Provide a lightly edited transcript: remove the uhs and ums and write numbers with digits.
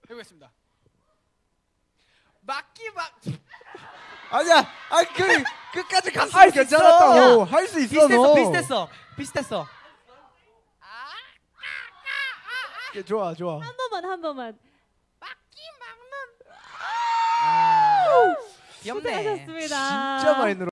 해보겠습니다. 막기 막. 아니야. 그 끝까지 갔으면 괜찮았다고. 할 수 있어 너. 비슷했어. 좋아. 한 번만. 막기 막는. 귀엽네. 고생하셨습니다. 진짜 많이 늘어.